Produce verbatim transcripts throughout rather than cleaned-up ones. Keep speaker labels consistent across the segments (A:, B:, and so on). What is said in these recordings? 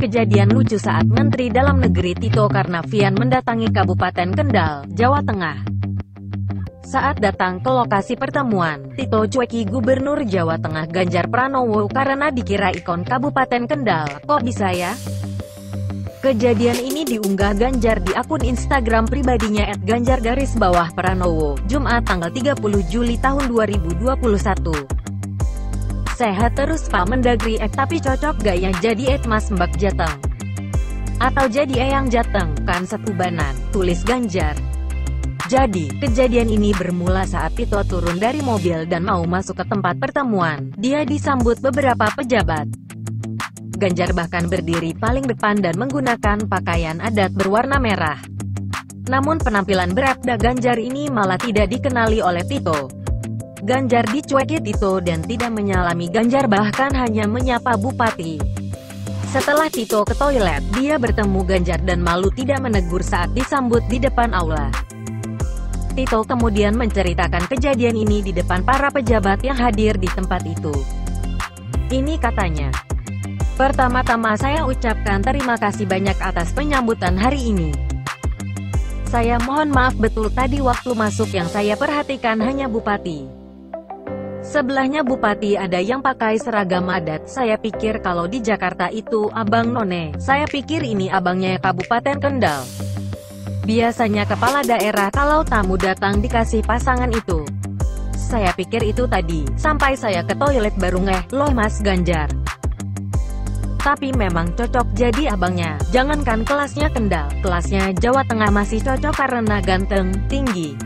A: kejadian lucu saat Menteri Dalam Negeri Tito Karnavian mendatangi Kabupaten Kendal, Jawa Tengah. Saat datang ke lokasi pertemuan, Tito cueki Gubernur Jawa Tengah Ganjar Pranowo karena dikira ikon Kabupaten Kendal. Kok bisa ya? Kejadian ini diunggah Ganjar di akun Instagram pribadinya et ganjar garis bawah pranowo, Jumat tanggal tiga puluh Juli tahun dua ribu dua puluh satu. Sehat terus Pak Mendagri eh tapi cocok gak ya jadi et Mas Mbak Jateng? Atau jadi Eyang Jateng, kan setubanan, tulis Ganjar. Jadi, kejadian ini bermula saat Tito turun dari mobil dan mau masuk ke tempat pertemuan. Dia disambut beberapa pejabat. Ganjar bahkan berdiri paling depan dan menggunakan pakaian adat berwarna merah. Namun penampilan berabda Ganjar ini malah tidak dikenali oleh Tito. Ganjar dicueki Tito dan tidak menyalami Ganjar, bahkan hanya menyapa Bupati. Setelah Tito ke toilet, dia bertemu Ganjar dan malu tidak menegur saat disambut di depan aula. Tito kemudian menceritakan kejadian ini di depan para pejabat yang hadir di tempat itu. Ini katanya. Pertama-tama saya ucapkan terima kasih banyak atas penyambutan hari ini. Saya mohon maaf betul tadi waktu masuk yang saya perhatikan hanya Bupati. Sebelahnya Bupati ada yang pakai seragam adat. Saya pikir kalau di Jakarta itu Abang None. Saya pikir ini abangnya Kabupaten Kendal. Biasanya kepala daerah kalau tamu datang dikasih pasangan itu. Saya pikir itu tadi. Sampai saya ke toilet baru ngeh, loh Mas Ganjar. Tapi memang cocok jadi abangnya. Jangankan kelasnya Kendal, kelasnya Jawa Tengah masih cocok karena ganteng, tinggi.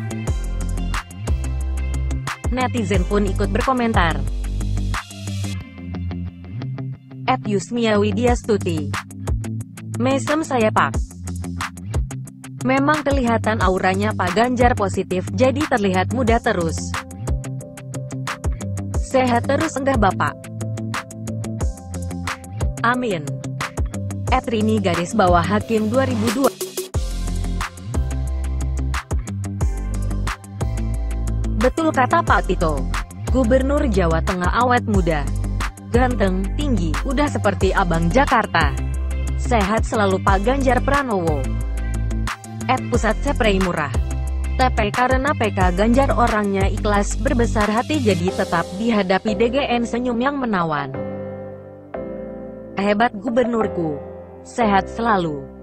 A: Netizen pun ikut berkomentar. Et Yusmia Widyastuti. Mesem saya Pak. Memang kelihatan auranya Pak Ganjar positif, jadi terlihat muda terus. Sehat terus enggak Bapak? Amin. Et Rini garis bawah Hakim dua ribu dua. Betul kata Pak Tito. Gubernur Jawa Tengah awet muda. Ganteng, tinggi, udah seperti abang Jakarta. Sehat selalu Pak Ganjar Pranowo. Et Pusat Spray Murah. T P karena P K Ganjar orangnya ikhlas, berbesar hati jadi tetap dihadapi D G N senyum yang menawan. Hebat gubernurku. Sehat selalu.